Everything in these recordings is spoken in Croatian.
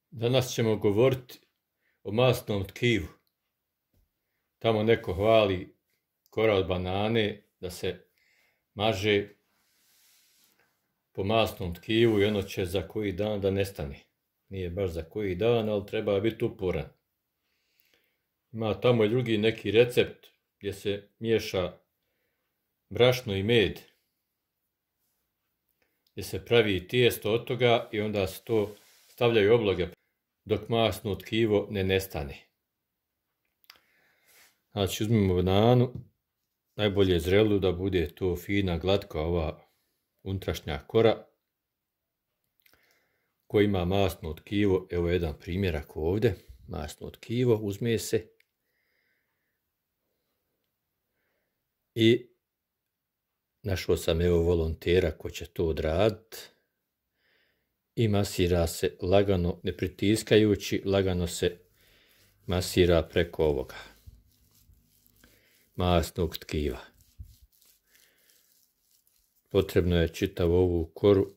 Danas ćemo govoriti o masnom tkivu. Tamo neko hvali kora od banane da se maže po masnom tkivu i ono će za koji dan da nestane. Nije baš za koji dan, ali treba biti uporan. Ima tamo i drugi neki recept gdje se miješa brašno i med, gdje se pravi tijesto od toga i onda se to stavljaju obloge dok masno tkivo ne nestane. Znači uzmemo bananu, najbolje zrelu da bude to fina, glatka ova unutrašnja kora koja ima masno tkivo. Evo jedan primjerak ovdje, masno tkivo uzme se i našao sam evo volontera ko će to odraditi i masira se lagano, ne pritiskajući, lagano se masira preko ovoga masnog tkiva. Potrebno je čitavu ovu koru,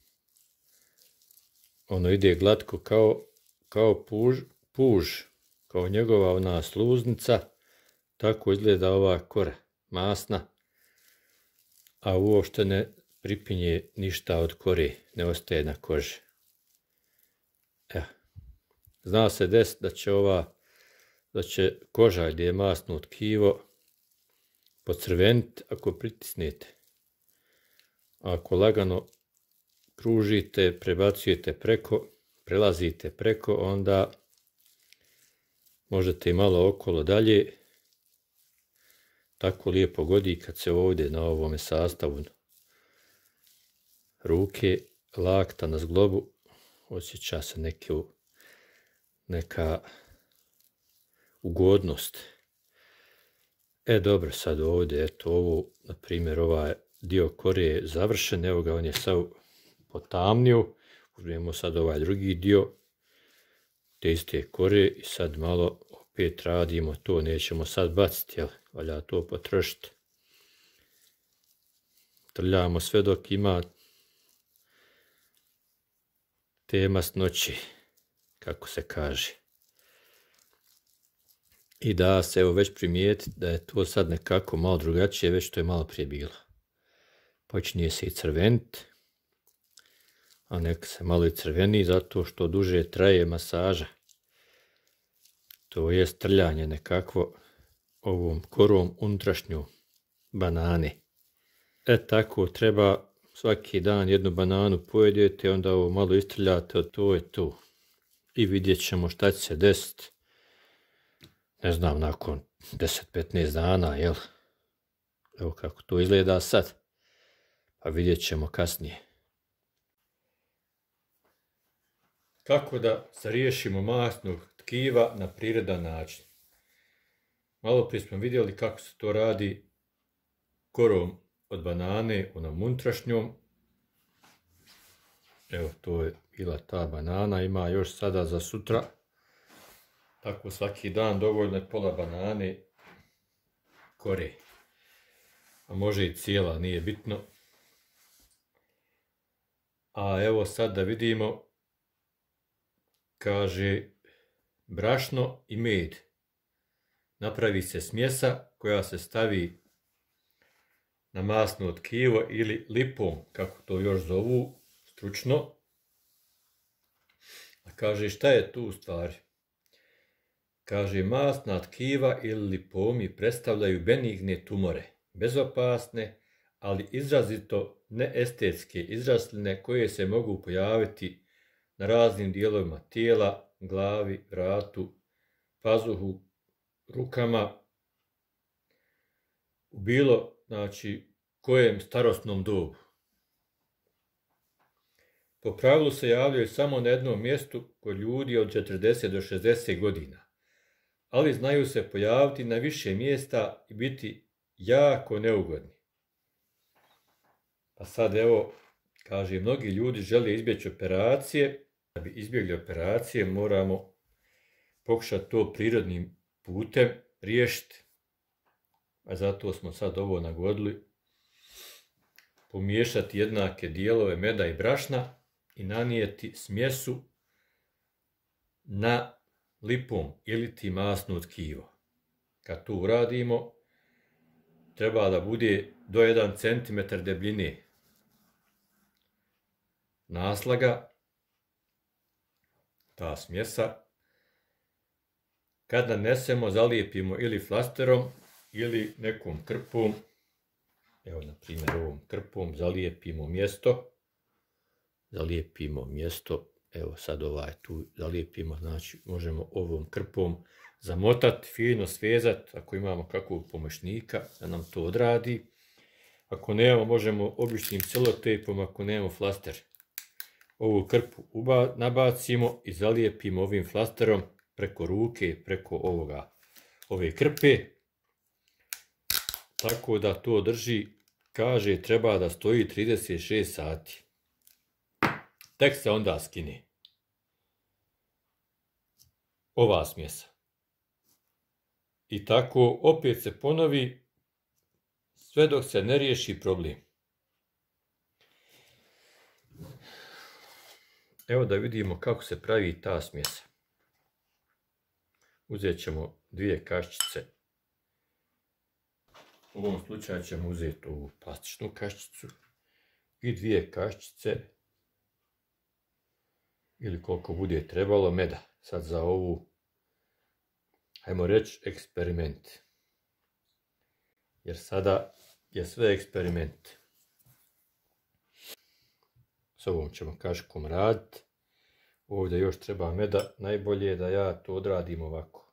ono ide glatko kao puž, kao njegova ona sluznica, tako izgleda ova kora, masna, a uopšte ne pripinje ništa od kore, ne ostaje na koži. Evo. Zna se desiti da će koža gdje je masno tkivo pocrveniti ako pritisnete. Ako lagano kružite, prebacujete preko, prelazite preko, onda možete i malo okolo dalje. Tako lijepo godi kad se ovdje na ovome sastavu ruke, lakta na zglobu, osjeća se neka ugodnost. Dobro, sad ovdje, eto ovo, na primjer, ovaj dio kore je završen, evo ga, on je sav potamnio. Uzmemo sad ovaj drugi dio te iste kore i sad malo opet radimo to, nećemo sad baciti, jel, valja to potrošiti. Trljamo sve dok ima te masnoće, kako se kaže. I da se evo već primijetiti da je to sad nekako malo drugačije, već to je malo prije bilo. Počinje se i crveniti, a neka se malo i crveni zato što duže traje masaža. To je trljanje nekakvo ovom korom unutrašnjom banane. Tako treba svaki dan jednu bananu pojedete, onda ovo malo istrljate, to je to. I vidjet ćemo šta će se desiti. Ne znam, nakon 10-15 dana, jel? Evo kako to izgleda sad. Pa vidjet ćemo kasnije. Kako da se riješimo masnog tkiva na prirodan način? Malo prije smo vidjeli kako se to radi korom od banane, onom unutrašnjom. Evo, to je bila ta banana, ima još sada za sutra. Tako svaki dan dovoljno je pola banane kore. A može i cijela, nije bitno. A evo sad da vidimo, kaže brašno i med. Napravi se smjesa koja se stavi na masno tkivo ili lipom, kako to još zovu stručno. A kaže šta je tu u stvari? Kaže masna tkiva ili lipomi predstavljaju benigne tumore, bezopasne, ali izrazito neestetske izrasline koje se mogu pojaviti na raznim dijelovima tijela, glavi, vratu, pazuhu, rukama, u bilo, kojem starosnom dobu. Po pravilu se javljaju samo na jednom mjestu kod ljudi od 40 do 60 godina, ali znaju se pojaviti na više mjesta i biti jako neugodni. Pa sad evo, kaže, mnogi ljudi žele izbjeći operacije. Da bi izbjegli operacije moramo pokušati to prirodnim putem riješiti. A zato smo sad ovo nagodili. Pomiješati jednake dijelove meda i brašna i nanijeti smjesu na lipom ili ti masno tkivo. Kad to uradimo, treba da bude do 1 cm debljine naslaga, ta smjesa. Kad nanesemo, zalijepimo ili flasterom ili nekom krpom. Evo, na primjer, ovom krpom zalijepimo mjesto. Evo sad tu zalijepimo, znači možemo ovom krpom zamotati, fino svezati, ako imamo kakvog pomoćnika da nam to odradi. Ako nemamo, možemo običnim celotejpom, ako nemamo flaster. Ovu krpu nabacimo i zalijepimo ovim flasterom preko ruke, preko ove krpe. Tako da to drži, kaže, treba da stoji 36 sati. Tek se onda skine ova smjesa. I tako opet se ponovi sve dok se ne riješi problem. Evo da vidimo kako se pravi ta smjesa. Uzet ćemo 2 kaščice. U ovom slučaju ćemo uzeti ovu plastičnu kaščicu i 2 kaščice ili koliko bude trebalo meda. Sad za ovu, ajmo reći, eksperiment. Jer sada je sve eksperiment. S ovom ćemo kaškom raditi. Ovdje još treba meda. Najbolje je da ja to odradim ovako.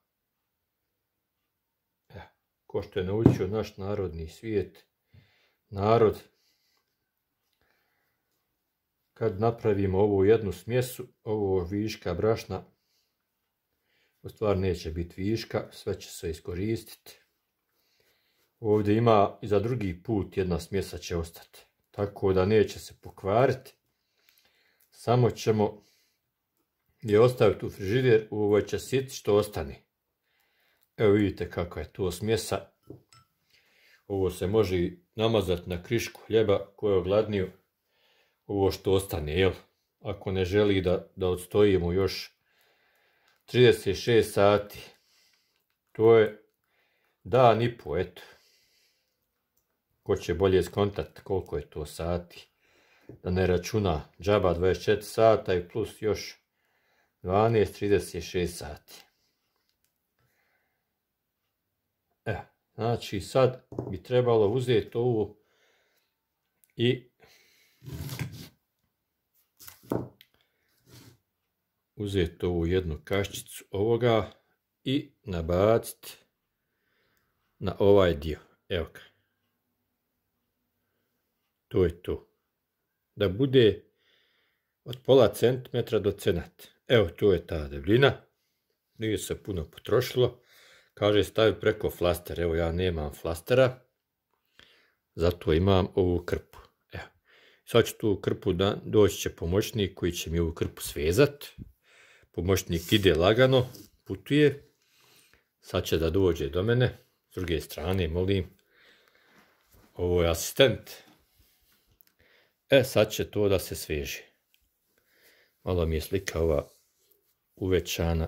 Ko što je naučio naš narodni svijet, narod, kad napravimo ovu jednu smjesu, ovo viška brašna, u stvari neće biti viška, sve će se iskoristiti. Ovdje ima i za drugi put jedna smjesa će ostati, tako da neće se pokvariti. Samo ćemo je ostaviti u frižider, u ovoj časici što ostane. Evo vidite kakva je to smjesa. Ovo se može namazati na krišku hljeba ko je ogladnio. Ovo što ostane, jel? Ako ne želi da odstojimo još 36 sati. To je dan i po, eto. Ko će bolje skontati koliko je to sati. Da ne računa džaba 24 sata i plus još 36 sati. Evo, znači sad bi trebalo uzeti ovu i uzeti ovu jednu kaščicu ovoga i nabaciti na ovaj dio. Evo ga. To je to. Da bude od pola centimetra do cenat. Evo, to je ta debljina. Nije se puno potrošilo. Kaže stavi preko flastera. Evo, ja nemam flastera. Zato imam ovu krpu. Evo. Sad ću tu krpu doći će pomoćnik koji će mi ovu krpu svezat. Pomoćnik ide lagano, putuje. Sad će da dođe do mene. S druge strane, molim. Ovo je asistent. Sad će to da se sveže. Malo mi je slika ova uvećana.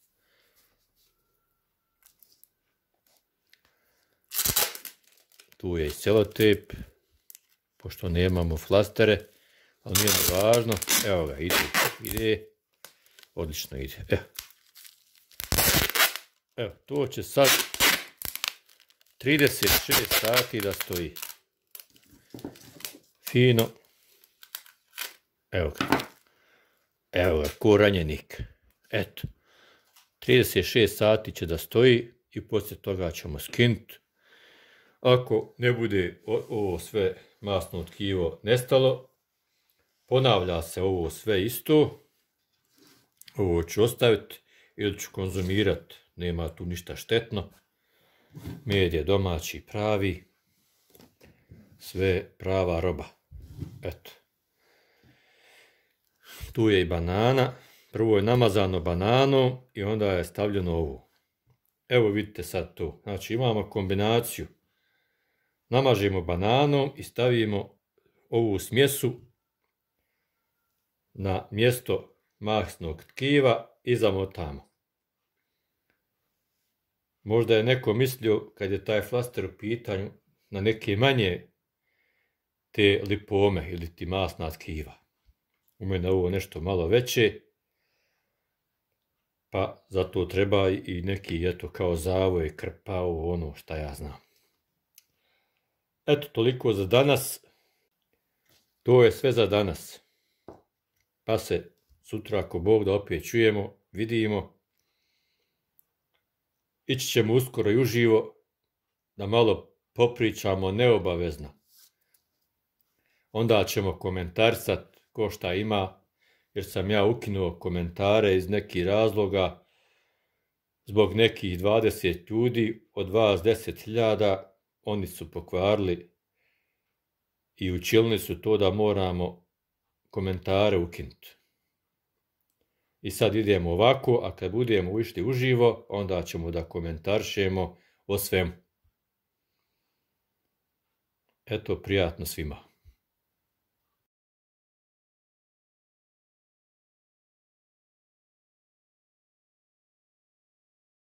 Tu je i celotejp, pošto nemamo flastere, ali nije mi važno. Evo ga, ide, odlično ide. Evo, to će sad 36 sati da stoji. Fino. Evo ga, ko ranjenik. Eto, 36 sati će da stoji i poslije toga ćemo skinuti. Ako ne bude ovo sve masno tkivo nestalo, ponavlja se ovo sve isto. Ovo ću ostaviti ili ću konzumirati, nema tu ništa štetno. Med je domaći, pravi, sve prava roba. Eto. Tu je i banana, prvo je namazano bananom i onda je stavljeno ovo. Evo vidite sad to, znači imamo kombinaciju. Namažemo bananom i stavimo ovu smjesu na mjesto masnog tkiva i zamotamo. Možda je neko mislio, kad je taj flaster u pitanju, na neke manje te lipome ili ti masna tkiva. U mene ovo nešto malo veće, pa zato treba i neki, eto, kao zavoj, krpa, ono šta ja znam. Eto, toliko za danas. To je sve za danas. Pa se sutra, ako Bog da, opet čujemo, vidimo. Ići ćemo uskoro i uživo da malo popričamo neobavezno. Onda ćemo komentarisati ko šta ima, jer sam ja ukinuo komentare iz nekih razloga, zbog nekih 20 ljudi, od vas 10.000, oni su pokvarili i učinili su to da moramo komentare ukinuti. I sad idemo ovako, a kad budemo išli uživo, onda ćemo da komentarišemo o svemu. Eto, prijatno svima.